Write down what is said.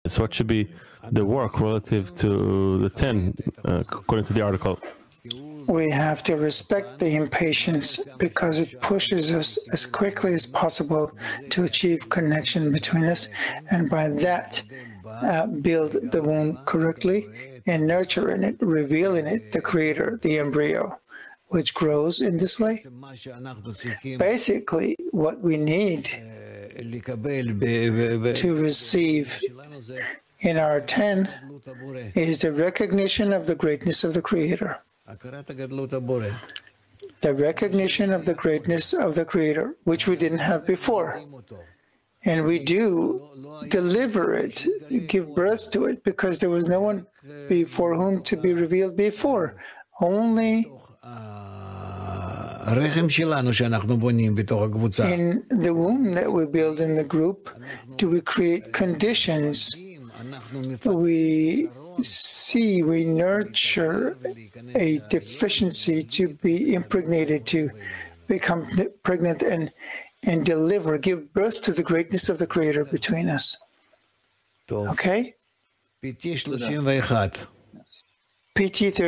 So what should be the work relative to the 10, according to the article? We have to respect the impatience because it pushes us as quickly as possible to achieve connection between us, and by that build the womb correctly and nurture in it, reveal in it the creator, the embryo, which grows in this way. Basically, what we need to receive in our 10 is the recognition of the greatness of the creator. The recognition of the greatness of the creator, which we didn't have before. And we do deliver it, give birth to it, because there was no one before whom to be revealed before. Only in the womb that we build in the group do we create conditions. We nurture a deficiency to be impregnated, to become pregnant and deliver, give birth to the greatness of the creator between us. Okay? PT 30.